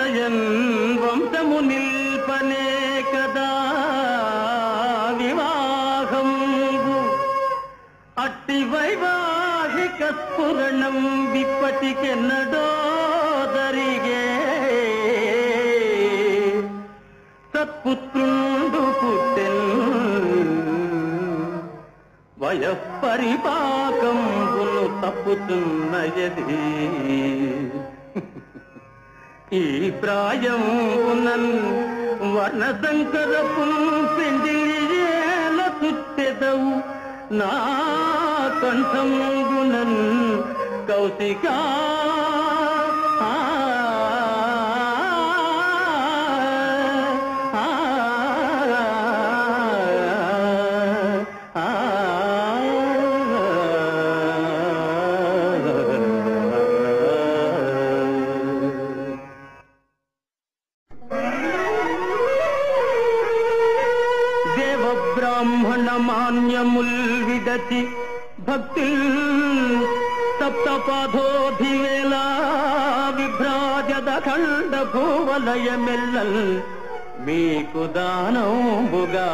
ఆశయన్ వంశము నిల్పనే కదా వివాహంబు అట్టి వైవాహిక స్ఫురణం విప్పటికెన్నడో జరిగే సత్పుత్రుండు పుట్టెన్ వయఃపరిపాకంబును తప్పుతున్నయది ఈ ప్రాయమునన్ వర్ణ సంకరపు పెండిలియేల చుట్టెదవు నా కంఠంబునన్ కౌశికా బ్రాహ్మణ మాన్యముల్ విడచి భక్తి సప్తపాధోధివేళ విభ్రాజద ఖండ భూవలయమెల్లల్ మీకు దానంబుగా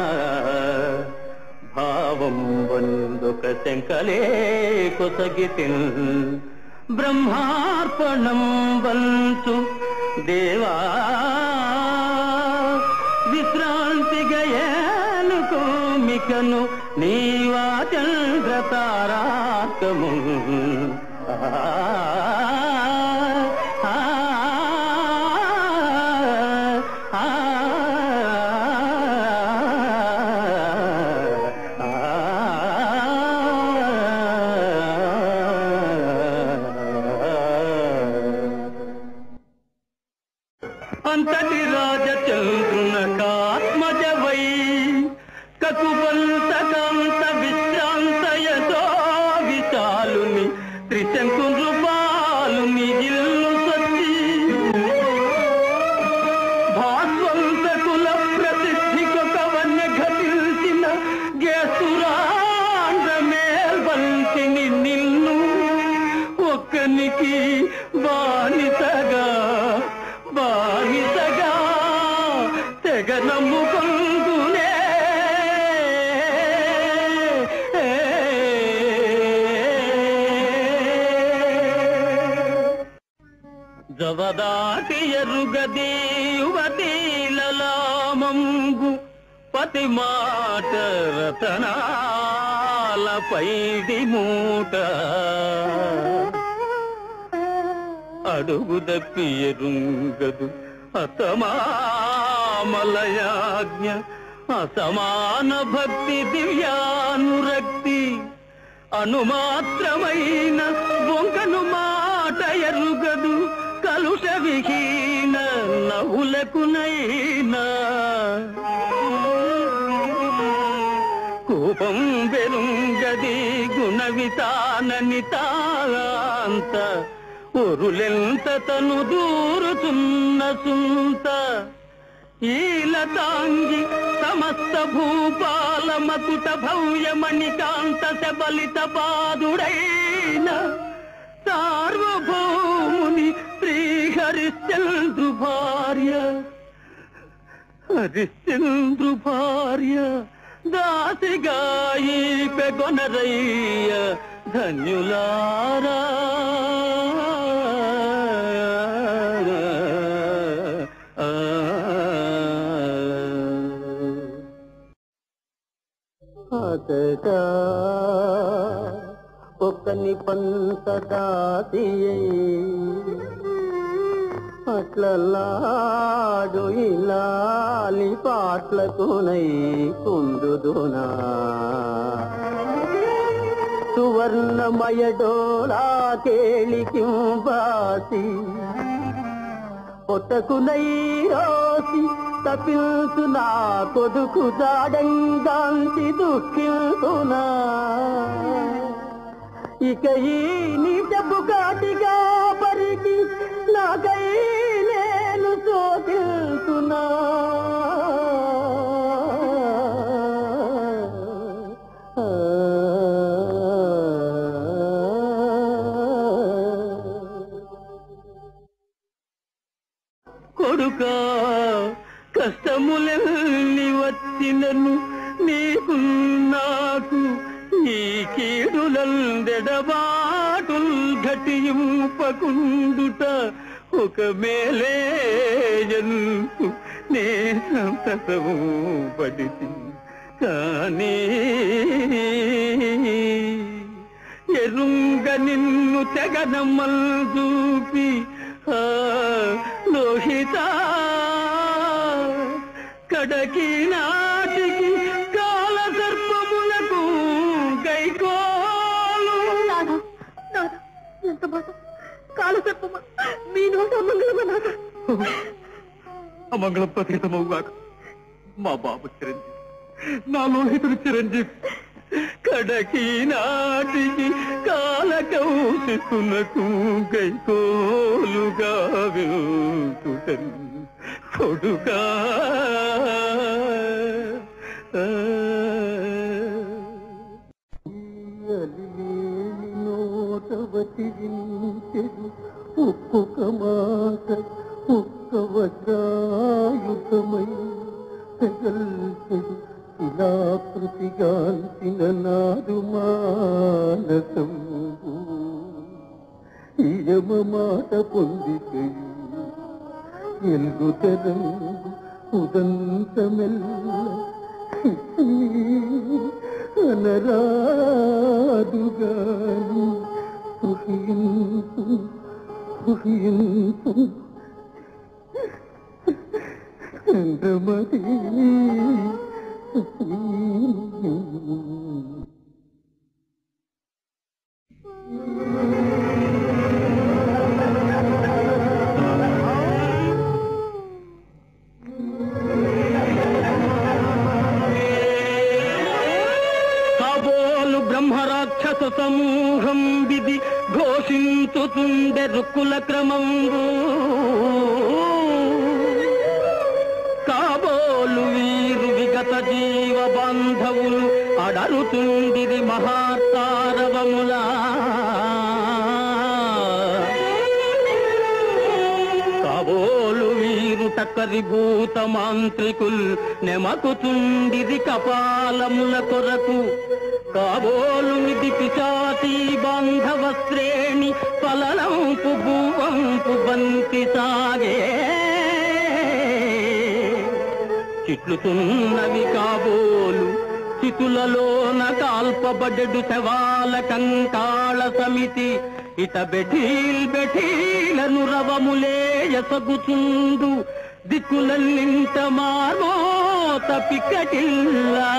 భావం వందుక శంకలే కొసగితిన్ బ్రహ్మార్పణం వంచు దేవా విశ్రాంతిగయేను కోమికను నీవా చంద్రతారాకము అంతటి రాజచంద్రునకాత్మజవై కకువంతకాంత విశ్రాంతయతో విశాలుని త్రిశంకునృపాలుని ఇల్లు సచ్చి భాస్వంతకుల ప్రసిద్ధికొక వన్య ఘటించిన గేసురాండ్ర మేల్వంతిని నిన్ను ఒక్కనికి బానిసగా తెగ నమ్ముకుందునే జవదాటి ఎరుగది యువతీలలామంగు పతి మాట రతనాల పైడి మూట అడుగు దప్పి ఎరుంగదు అసమామలయాజ్ఞ అసమాన భక్తి దివ్యానురక్తి అనుమాత్రమైన బొంకను మాట ఎరుగదు కలుష విహీన నవ్వులకునైనా కోపం వెరుంగది గుణ వితానని తాంత ఒరులెంత తను దూరుతున్న సుంత ఈలతాంగి సమస్త భూపాల మకుట భవ్యమణికాంత శబలిత పాదుడైన సార్వభౌముని శ్రీ హరిశ్చంద్రు భార్య దాసిగాయి పెగొనరయ్య ధన్యులారా అతడా ఒక్కని పంతదాసియై అట్లలాడు ఇలాలి పాట్లకునై కుందుదునా సువర్ణమయ డోలా కేళికింబాసి పొట్టకునై రోసి తపిల్సు నా కొడుకు దాడంగాంతి దుఃఖిల్సునా ఇక ఈ నీటపు కాటిగా పరికి నాకై నేను సోకిల్సునా కొడుకా కష్టములెల్లి వచ్చినను నీకు నాకు ఈ కీడులందెడబాటుల్ ఘటింపకుండుట ఒక మేలేజన్కు నే సంతతము పడితి కానీ ఎరుంగ నిన్ను తెగనమ్మల్ చూపి లోహిత కడకి నాటికి కాల సర్పములకు గైకోలు. ఎంత మాట! కాల సర్పమ మీ నోట అమంగళమన్నాక అమంగళం ప్రతితమవుగాక. మా బాబు చిరంజీవి, నా లోహితుడు చిరంజీవి కడకి నాటికి కాలకౌశికునకు గైకోలుగా వెళ్తుటన్ కొడుకా నోటవతి ఒక్కొక్క మాట ఒక్క వజ్రాయుధమై తెగల్చెడు ఇలా కృతిగాల్చిన నాదు మానసంబు ఇయమ మాట పొందికయు ఎల్గుతరంగు ఉదంతమెల్ల అనరాదుగాని కుహింతు కుహింతు చంద్రమతి. కాబోలు బ్రహ్మరాక్షస సమూహం విధి ఘోషించుతుండే రుక్కుల క్రమంబు కాబోలు వీరు విగత జీవ బాంధవులు అడరుతుండిరి మహాతారవములా కాబోలు వీరు టక్కరిభూత మాంత్రికుల్ నెమకుతుండిరి కపాలముల కొరకు కాబోలు నిధి పిశాచీ బాంధవ శ్రేణి పలలంపు భూవంపు బంతి సాగే చిట్లుతున్నవి కాబోలు చితులలోన కాల్పబడెడు శవాల కంకాళ సమితి ఇట బెఠీలను రవములేయసగుచుండు దిక్కులన్నింట మామోత పిక్కటిల్లా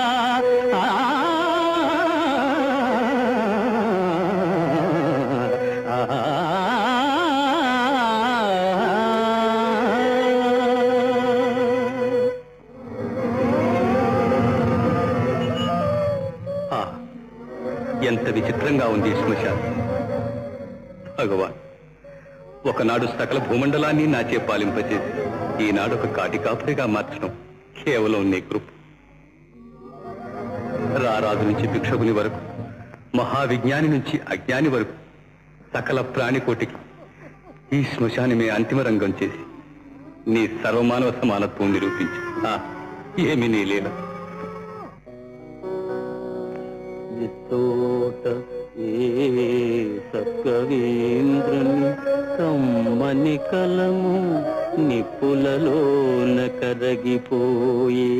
ఎంత విచిత్రంగా ఉంది శ్మశానం. భగవాన్, ఒకనాడు సకల భూమండలాన్ని నాచే పాలింపచేసి ఈనాడు ఒక కాటి కాపురిగా మార్చడం కేవలం నీ కృప. రారాజు నుంచి భిక్షకుని వరకు, మహావిజ్ఞాని నుంచి అజ్ఞాని వరకు సకల ప్రాణికోటికి ఈ శ్మశానమే అంతిమ రంగం చేసి నీ సర్వమానవ సమానత్వం నిరూపించి ఏమి నీ లీల. తోట ఏ సక్కవేంద్రుని కమ్మని కలము నిప్పులలోన కరగిపోయే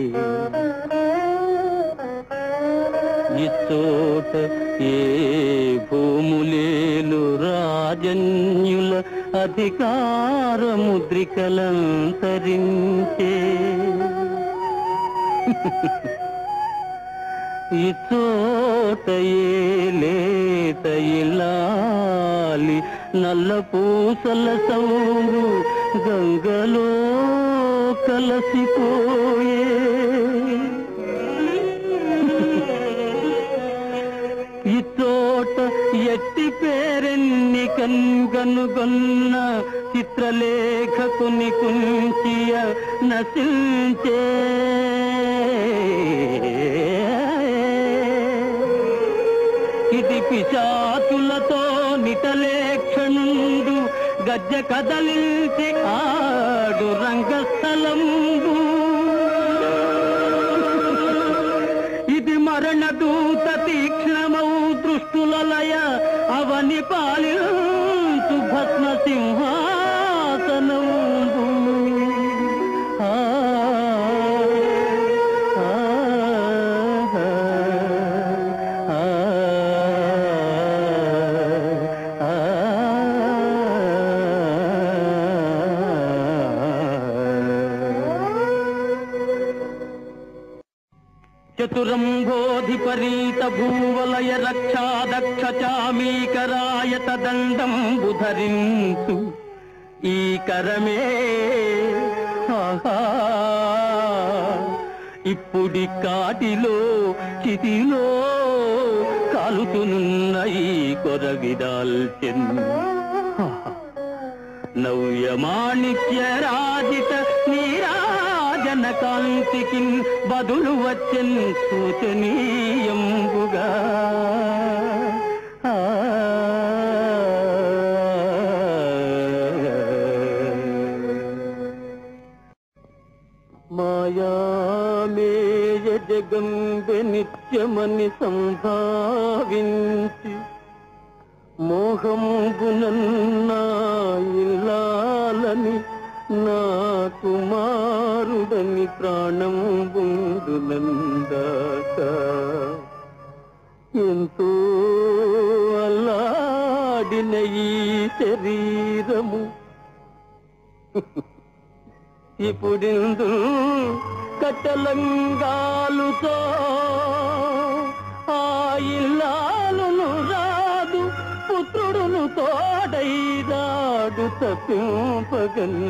ఇచ్చోట ఏ భూములేలు రాజన్యుల అధికార ముద్రికలంతరించే ఇచ్చోట లేత ఇల్లాలి నల్ల పూసల సౌరు గంగలో కలసిపోయే ఇచ్చోట ఎట్టి పేరెన్ని కన్గనుగొన్న చిత్రలేఖకుని కుంచియ నశించే ఇది పిశాచులతో నిటలేక్షణుండు గజ్జ కదలించి ఆడు కాదు రంగస్థలంబు ఇది మరణ దూత తీక్ష్ణమౌ దృష్టుల లయ అవని పాలించు భస్మ సింహాసనంబు చతురంబోధిపరీత భూవలయ రక్షాదక్ష చామీకరాయత దండంబు ధరించు ఈ కరమే ఇప్పుడి కాటిలో చితిలో కాలుతునున్న ఈ కొరవిదాల్చెన్ నవ్యమాణిక్య రాజిత నీరాజన కాంతికి బదులు వచ్చెన్ సూచనీయంబుగా మాయామేయ జగంబె నిత్యమని సంభావించి మోహంబునన్నాయిల్లాలని నా కుమారుడని ప్రాణం బుందునందాక ఎంతో అల్లాడిన ఈ శరీరము ఇప్పుడిందు కట్టలంగాలుతో ఆ ఇల్లాలును రాదు పుత్రుడును తోడై రాడు తప్పింపగన్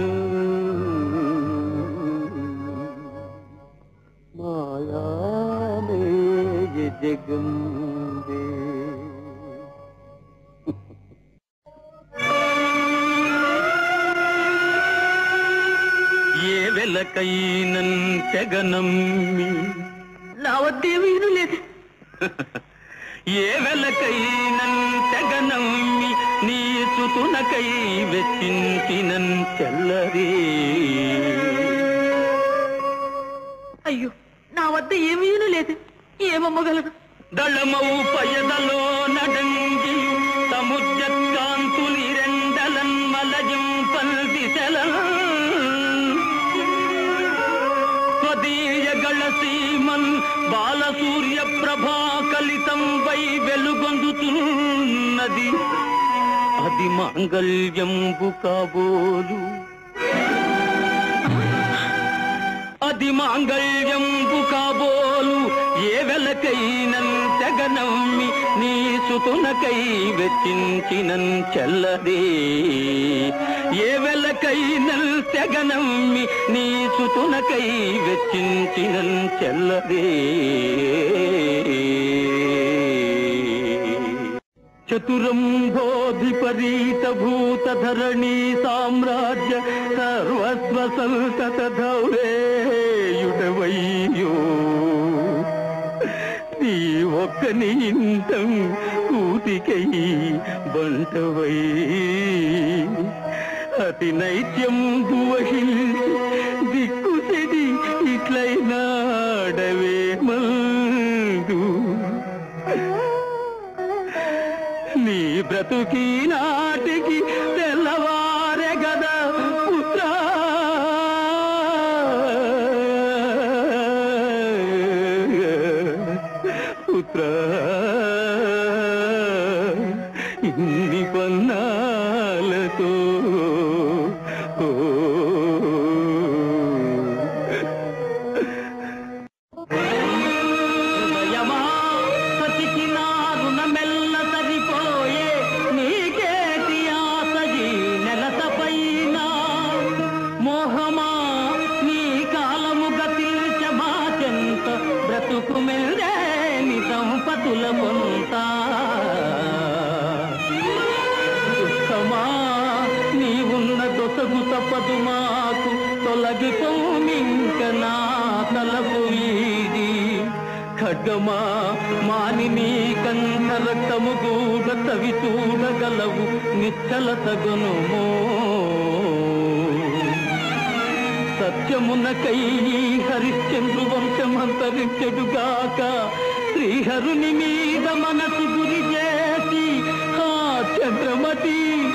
మాయామే జగంబే ఏ వెలకైనన్ తెగనమ్మి నా వద్దేమీను లేదు. ఏ వెలకైనన్ తెగనమ్మి నీ సుతునకై వెచ్చించినన్ చెల్లరే. అయ్యో, నా వద్ద ఏమీను లేదు. ఏమమ్మగలదు? దళమౌ పయదలో నడంగి సముద్రకాంతులి రెండలన్ మలజిం పల్దిశలం స్వదీయగళ సీమన్ బాలసూర్య ప్రభా కలితం వై వెలుగొందుతున్నది అది మాంగళ్యంబు కాబోలు. అది మాంగళ్యంబు కాబోలు. ఏ వెలకైనన్ తెగనమ్మి నీ సుతునకై వెచ్చించినన్ చెల్లదే. ఏ వెలకైనన్ తెగనమ్మి నీ సుతునకై వెచ్చించినన్ చెల్లదే. చతురంబోధిపరీత భూత ధరణీ సామ్రాజ్య సర్వస్వ సంతత ధౌరేయుడవయ్యో నీ ఒక్కని ఇంతం కూటికై బంటవై అతి నైత్యం వహిల్చి దిక్కుసెడి ఇట్లైనాడవే మందు. నీ బ్రతుకి నాటికి తెల్లవారె గదా పుత్ర. పుత్ర ఇన్ని పన్నాలతో సంపతుల కొంత దుఃఖమా నీవున్న దొసగు తప్పదు మాకు తొలగిపోమింక నా తలపు వీడి. ఖడ్గమా మాని నీ కంఠ రక్తము గూడ తవి చూడగలవు నిశ్చల తగునుమో. సత్యమునకై హరిశ్చంద్రు వంశమంతరించెడుగాక శ్రీహరుని మీద మనసు గురి చేసి ఆ చంద్రమతి